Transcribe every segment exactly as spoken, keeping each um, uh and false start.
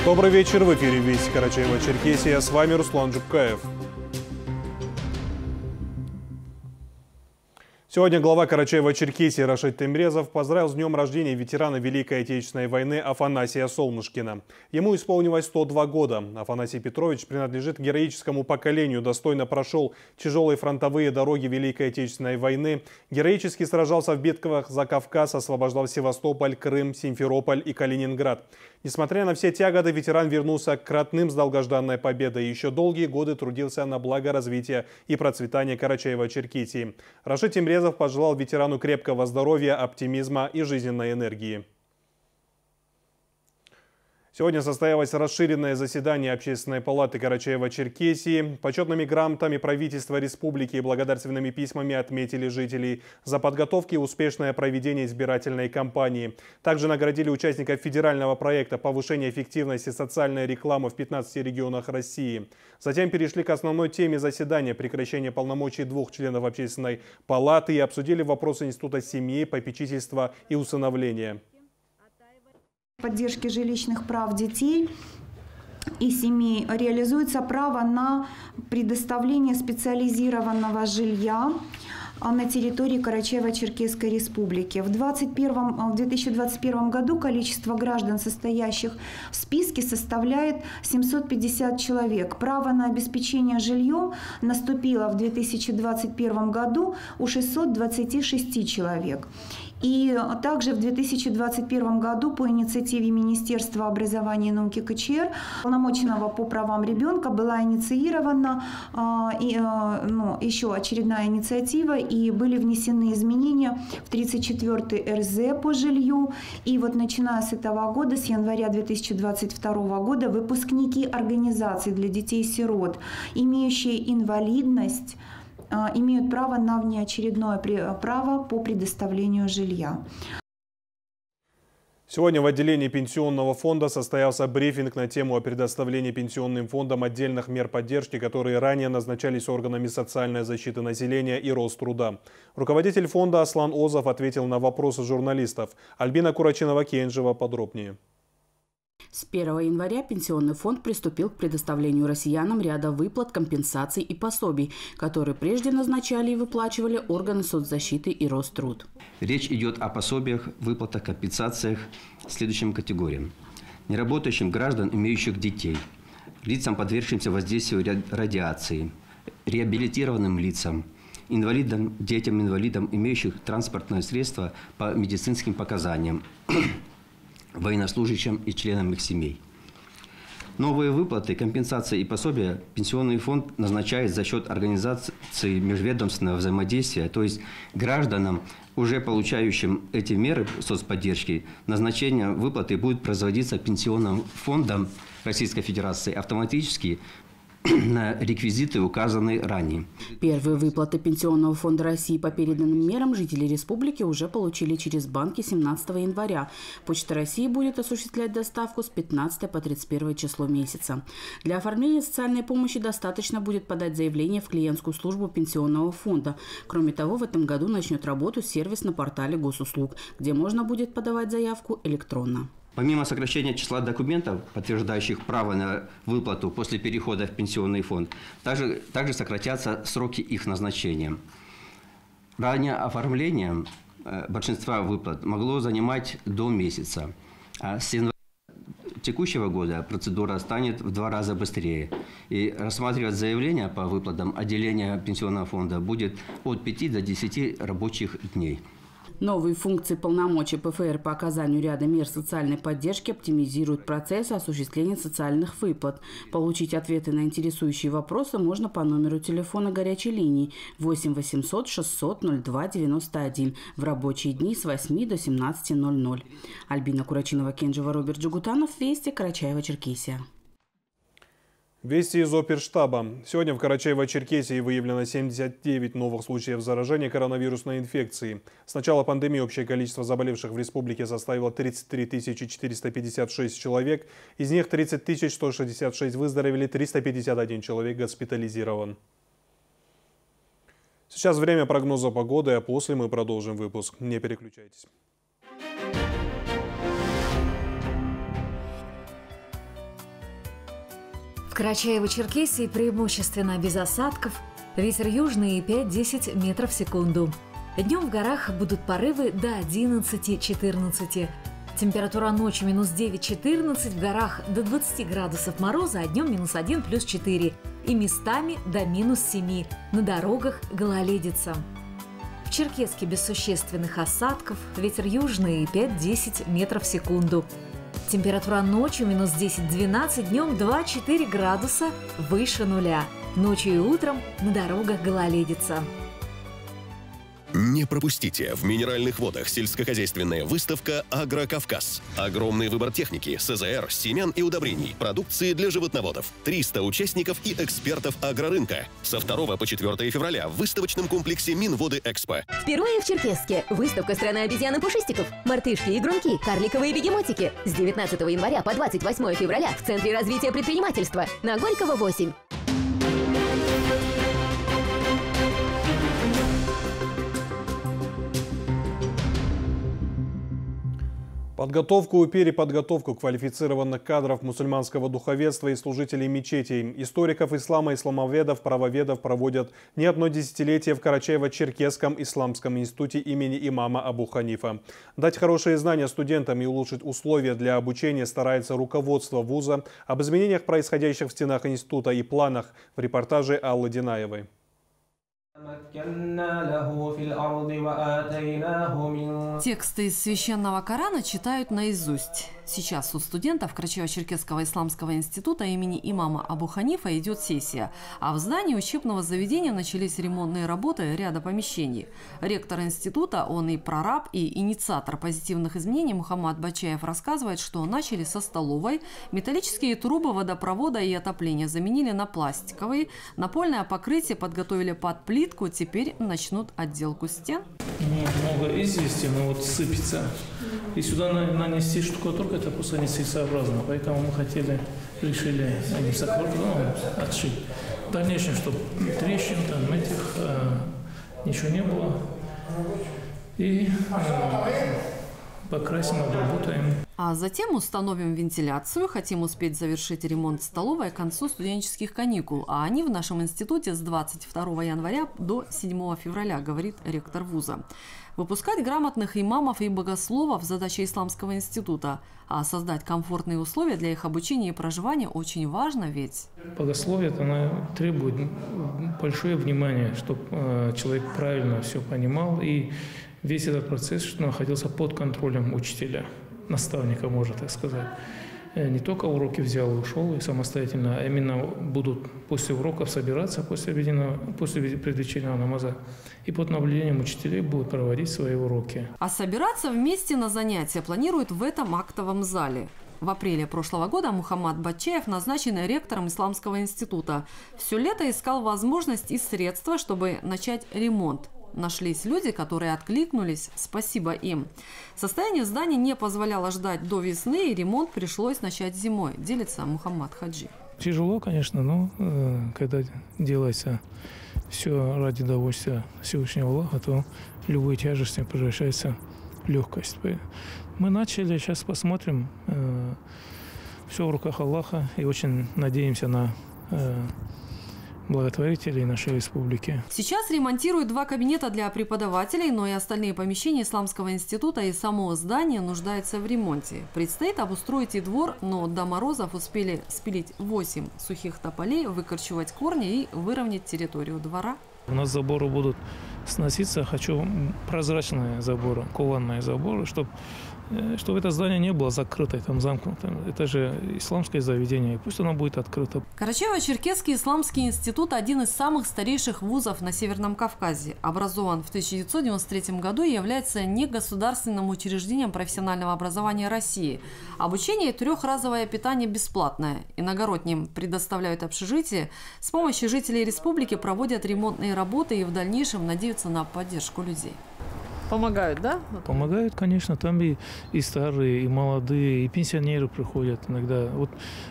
Добрый вечер, в эфире Вести Карачаево-Черкесия, с вами Руслан Джубкаев. Сегодня глава Карачаево-Черкесии Рашид Темрезов поздравил с днем рождения ветерана Великой Отечественной войны Афанасия Солнышкина. Ему исполнилось сто два года. Афанасий Петрович принадлежит к героическому поколению, достойно прошел тяжелые фронтовые дороги Великой Отечественной войны, героически сражался в битках за Кавказ, освобождал Севастополь, Крым, Симферополь и Калининград. Несмотря на все тяготы, ветеран вернулся к родным с долгожданной победой и еще долгие годы трудился на благо развития и процветания Карачаево-Черкесии. Рашид Темрезов пожелал ветерану крепкого здоровья, оптимизма и жизненной энергии. Сегодня состоялось расширенное заседание Общественной палаты Карачаево-Черкесии. Почетными грамотами правительства республики и благодарственными письмами отметили жителей за подготовку и успешное проведение избирательной кампании. Также наградили участников федерального проекта повышения эффективности социальной рекламы в пятнадцати регионах России. Затем перешли к основной теме заседания – прекращение полномочий двух членов Общественной палаты и обсудили вопросы института семьи, попечительства и усыновления. Поддержки жилищных прав детей и семей реализуется право на предоставление специализированного жилья на территории Карачаево-Черкесской республики. В, в две тысячи двадцать первом году количество граждан, состоящих в списке, составляет семьсот пятьдесят человек. Право на обеспечение жильем наступило в две тысячи двадцать первом году у шестисот двадцати шести человек. И также в две тысячи двадцать первом году по инициативе Министерства образования и науки ка че эр, полномоченного по правам ребенка, была инициирована и, ну, еще очередная инициатива, и были внесены изменения в тридцать четвёртый эр зэ по жилью. И вот начиная с этого года, с января две тысячи двадцать второго года, выпускники организаций для детей-сирот, имеющие инвалидность, имеют право на внеочередное право по предоставлению жилья. Сегодня в отделении Пенсионного фонда состоялся брифинг на тему о предоставлении Пенсионным фондом отдельных мер поддержки, которые ранее назначались органами социальной защиты населения и Роструда. Руководитель фонда Аслан Озов ответил на вопросы журналистов. Альбина Курачинова-Кенжева подробнее. С первого января Пенсионный фонд приступил к предоставлению россиянам ряда выплат, компенсаций и пособий, которые прежде назначали и выплачивали органы соцзащиты и Роструд. Речь идет о пособиях, выплатах, компенсациях следующим категориям. Неработающим граждан, имеющих детей, лицам, подвергшимся воздействию радиации, реабилитированным лицам, инвалидам, детям-инвалидам, имеющих транспортное средство по медицинским показаниям, военнослужащим и членам их семей. Новые выплаты, компенсации и пособия Пенсионный фонд назначает за счет организации межведомственного взаимодействия, то есть гражданам, уже получающим эти меры соцподдержки, назначение выплаты будет производиться Пенсионным фондом Российской Федерации автоматически на реквизиты, указанные ранее. Первые выплаты Пенсионного фонда России по переданным мерам жители республики уже получили через банки семнадцатого января. Почта России будет осуществлять доставку с пятнадцатого по тридцать первое число месяца. Для оформления социальной помощи достаточно будет подать заявление в клиентскую службу Пенсионного фонда. Кроме того, в этом году начнет работу сервис на портале госуслуг, где можно будет подавать заявку электронно. Помимо сокращения числа документов, подтверждающих право на выплату после перехода в Пенсионный фонд, также, также сократятся сроки их назначения. Ранее оформление э, большинства выплат могло занимать до месяца. А с января текущего года процедура станет в два раза быстрее. И рассматривать заявления по выплатам отделения Пенсионного фонда будет от пяти до десяти рабочих дней. Новые функции полномочий пэ эф эр по оказанию ряда мер социальной поддержки оптимизируют процесс осуществления социальных выплат. Получить ответы на интересующие вопросы можно по номеру телефона горячей линии восемь восемьсот шестьсот ноль два девяносто один в рабочие дни с восьми до семнадцати ноль ноль. Альбина Курачинова-Кенжева, Роберт Джигутанов, Вести, Карачаево-Черкесия. Вести из оперштаба. Сегодня в Карачаево-Черкесии выявлено семьдесят девять новых случаев заражения коронавирусной инфекцией. С начала пандемии общее количество заболевших в республике составило тридцать три тысячи четыреста пятьдесят шесть человек. Из них тридцать тысяч сто шестьдесят шесть выздоровели, триста пятьдесят один человек госпитализирован. Сейчас время прогноза погоды, а после мы продолжим выпуск. Не переключайтесь. В Карачаево-Черкесии преимущественно без осадков. Ветер южный пять-десять метров в секунду. Днем в горах будут порывы до одиннадцати-четырнадцати. Температура ночью минус девять-четырнадцать, в горах до двадцати градусов мороза, а днем минус один плюс четыре. И местами до минус семи. На дорогах гололедица. В Черкесске без существенных осадков. Ветер южный пять-десять метров в секунду. Температура ночью минус десять-двенадцать, днем два-четыре градуса выше нуля. Ночью и утром на дорогах гололедица. Не пропустите в Минеральных водах сельскохозяйственная выставка «Агрокавказ». Огромный выбор техники, СЗР, семян и удобрений, продукции для животноводов. триста участников и экспертов агрорынка. Со второго по четвёртое февраля в выставочном комплексе Минводы Экспо. Впервые в Черкесске выставка «Страна обезьян и пушистиков». Мартышки и грунки, карликовые бегемотики. С девятнадцатого января по двадцать восьмое февраля в Центре развития предпринимательства на Горького восемь. Подготовку и переподготовку квалифицированных кадров мусульманского духовенства и служителей мечетей, историков ислама, исламоведов, правоведов проводят не одно десятилетие в Карачаево-Черкесском исламском институте имени имама Абу Ханифа. Дать хорошие знания студентам и улучшить условия для обучения старается руководство вуза. Об изменениях, происходящих в стенах института, и планах в репортаже Аллы Динаевой. Тексты из священного Корана читают наизусть. Сейчас у студентов Карачаево-Черкесского исламского института имени имама Абу Ханифа идет сессия, а в здании учебного заведения начались ремонтные работы ряда помещений. Ректор института, он и прораб, и инициатор позитивных изменений Мухаммад Бачаев рассказывает, что начали со столовой, металлические трубы водопровода и отопления заменили на пластиковые, напольное покрытие подготовили под плитку, теперь начнут отделку стен. Много извести, но вот сыпется. И сюда нанести штукатурку, это просто нецелесообразно. Поэтому мы хотели, решили гипсокартон ну, отшить. В дальнейшем, чтобы трещин, там, этих, э, ничего не было. И э, покрасим, обработаем. А затем установим вентиляцию. Хотим успеть завершить ремонт столовой к концу студенческих каникул. А они в нашем институте с двадцать второго января до седьмого февраля, говорит ректор вуза. Выпускать грамотных имамов и богословов – задача исламского института. А создать комфортные условия для их обучения и проживания очень важно, ведь… Богословие оно требует большое внимание, чтобы э, человек правильно все понимал. И весь этот процесс что находился под контролем учителя, наставника, можно так сказать. Не только уроки взял и ушел и самостоятельно, а именно будут после уроков собираться, после, обеденного, после предвечернего намаза. И под наблюдением учителей будут проводить свои уроки. А собираться вместе на занятия планируют в этом актовом зале. В апреле прошлого года Мухаммад Бачаев назначен ректором Исламского института. Все лето искал возможность и средства, чтобы начать ремонт. Нашлись люди, которые откликнулись, спасибо им. Состояние здания не позволяло ждать до весны, и ремонт пришлось начать зимой, делится Мухаммад Хаджи. Тяжело, конечно, но э, когда делается все ради удовольствия Всевышнего Аллаха, то любые тяжести превращаются в легкость. Мы начали, сейчас посмотрим. Э, все в руках Аллаха, и очень надеемся на э, благотворителей нашей республики. Сейчас ремонтируют два кабинета для преподавателей, но и остальные помещения Исламского института и само здание нуждаются в ремонте. Предстоит обустроить и двор, но до морозов успели спилить восемь сухих тополей, выкорчевать корни и выровнять территорию двора. У нас заборы будут сноситься. Хочу прозрачные заборы, кованные заборы, чтобы чтобы это здание не было закрыто, там замкнуто. Это же исламское заведение, и пусть оно будет открыто. Карачаево-Черкесский исламский институт – один из самых старейших вузов на Северном Кавказе. Образован в тысяча девятьсот девяносто третьем году и является негосударственным учреждением профессионального образования России. Обучение и трехразовое питание бесплатное. Иногородним предоставляют общежитие. С помощью жителей республики проводят ремонтные работы и в дальнейшем надеются на поддержку людей. Помогают, да? Помогают, конечно. Там и, и старые, и молодые, и пенсионеры приходят иногда. Вот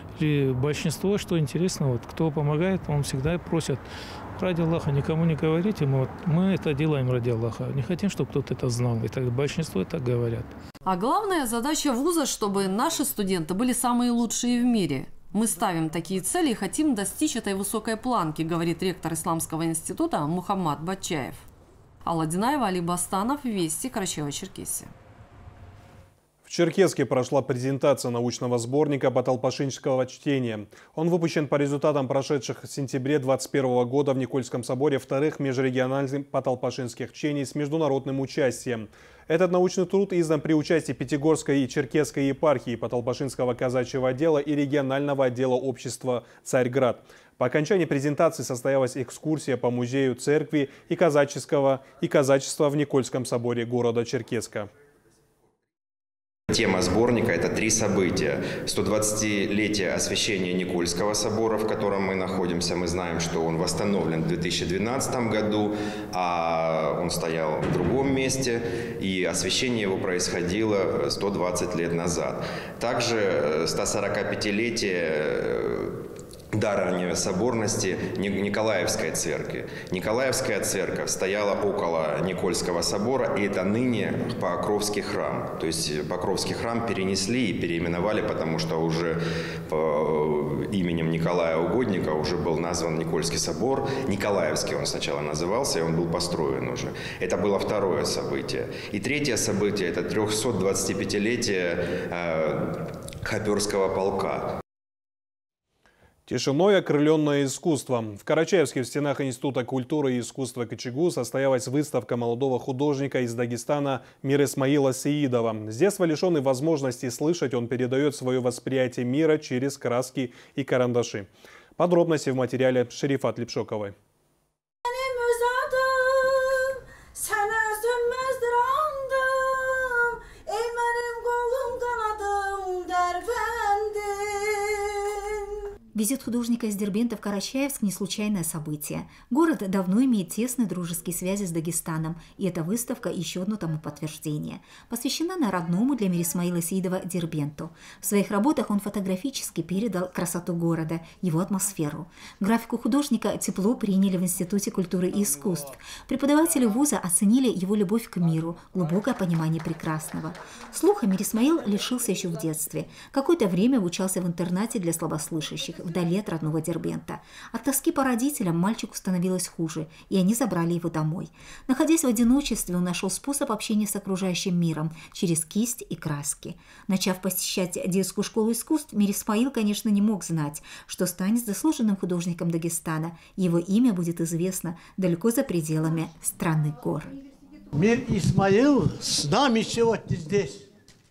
и большинство, что интересно, вот кто помогает, он всегда просит: ради Аллаха никому не говорите, мы, вот, мы это делаем ради Аллаха. Не хотим, чтобы кто-то это знал. И так большинство это говорят. А главная задача вуза, чтобы наши студенты были самые лучшие в мире. Мы ставим такие цели и хотим достичь этой высокой планки, говорит ректор Исламского института Мухаммад Батчаев. Алла Динаева, Али Бастанов, Вести, Карачаево-Черкесия. В Черкесске прошла презентация научного сборника баталпашинского чтения. Он выпущен по результатам прошедших в сентябре две тысячи двадцать первого года в Никольском соборе вторых межрегиональных баталпашинских чтений с международным участием. Этот научный труд издан при участии Пятигорской и Черкесской епархии, Баталпашинского казачьего отдела и регионального отдела общества «Царьград». По окончании презентации состоялась экскурсия по музею церкви и казаческого и казачества в Никольском соборе города Черкесска. Тема сборника – это три события. сто двадцатилетие освящения Никольского собора, в котором мы находимся. Мы знаем, что он восстановлен в две тысячи двенадцатом году, а он стоял в другом месте, и освящение его происходило сто двадцать лет назад. Также стосорокапятилетие дарования соборности Николаевской церкви. Николаевская церковь стояла около Никольского собора, и это ныне Покровский храм. То есть Покровский храм перенесли и переименовали, потому что уже по именем Николая Угодника уже был назван Никольский собор. Николаевский он сначала назывался, и он был построен уже. Это было второе событие. И третье событие – это трехсотдвадцатипятилетие э, Хоперского полка. Тишиной окрыленное искусство. В Карачаевске в стенах Института культуры и искусства КЧГУ состоялась выставка молодого художника из Дагестана Мир Исмаила Сеидова. С детства лишенный возможности слышать, он передает свое восприятие мира через краски и карандаши. Подробности в материале Шерифат Липшоковой. Визит художника из Дербента в Карачаевск – не случайное событие. Город давно имеет тесные дружеские связи с Дагестаном, и эта выставка – еще одно тому подтверждение. Посвящена она родному для Мир Исмаила Сеидова Дербенту. В своих работах он фотографически передал красоту города, его атмосферу. Графику художника тепло приняли в Институте культуры и искусств. Преподаватели вуза оценили его любовь к миру, глубокое понимание прекрасного. Слуха Мир Исмаил лишился еще в детстве. Какое-то время обучался в интернате для слабослышащих, вдали от родного Дербента. От тоски по родителям мальчику становилось хуже, и они забрали его домой. Находясь в одиночестве, он нашел способ общения с окружающим миром через кисть и краски. Начав посещать детскую школу искусств, Мир Исмаил, конечно, не мог знать, что станет заслуженным художником Дагестана, и его имя будет известно далеко за пределами страны гор. Мир Исмаил с нами сегодня здесь.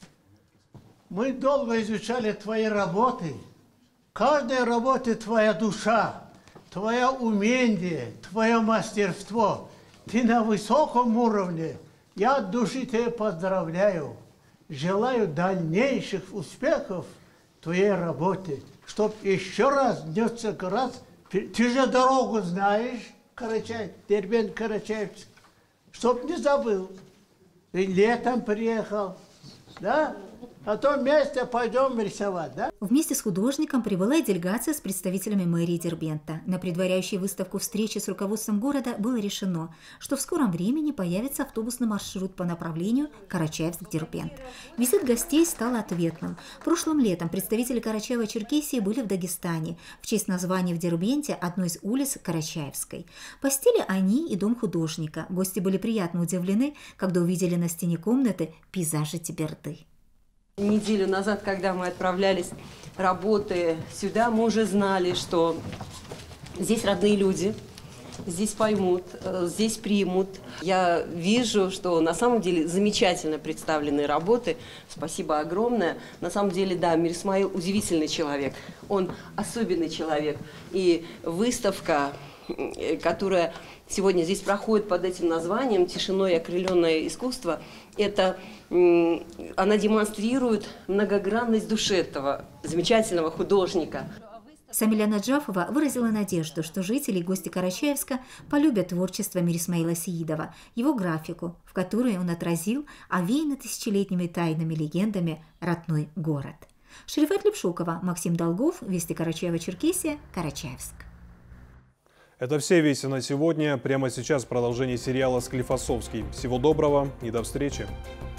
Мы долго изучали твои работы. Каждая работа твоя душа, твое умение, твое мастерство. Ты на высоком уровне. Я от души тебя поздравляю. Желаю дальнейших успехов в твоей работе. Чтоб еще раз, несколько раз, ты, ты же дорогу знаешь, Карачаев, Дербент, Карачаевск. Чтоб не забыл. Ты летом приехал, да? А то вместе пойдем рисовать, да? Вместе с художником прибыла и делегация с представителями мэрии Дербента. На предваряющей выставку встречи с руководством города было решено, что в скором времени появится автобусный маршрут по направлению Карачаевск-Дербент. Визит гостей стал ответным. Прошлым летом представители Карачаево-Черкесии были в Дагестане в честь названия в Дербенте одной из улиц Карачаевской. Посетили они и дом художника. Гости были приятно удивлены, когда увидели на стене комнаты пейзажи Теберды. Неделю назад, когда мы отправлялись работы сюда, мы уже знали, что здесь родные люди, здесь поймут, здесь примут. Я вижу, что на самом деле замечательно представлены работы. Спасибо огромное. На самом деле, да, Мир Исмаил удивительный человек. Он особенный человек. И выставка, которая сегодня здесь проходит под этим названием «Тишиной окрыленное искусство», это она демонстрирует многогранность души этого замечательного художника. Самиля Наджафова выразила надежду, что жители и гости Карачаевска полюбят творчество Мир Исмаила Сеидова, его графику, в которой он отразил овеянный тысячелетними тайнами легендами родной город. Шерифат Липшокова, Максим Долгов, Вести Карачаево-Черкесия, Карачаевск. Это все вести на сегодня. Прямо сейчас продолжение сериала «Склифосовский». Всего доброго и до встречи.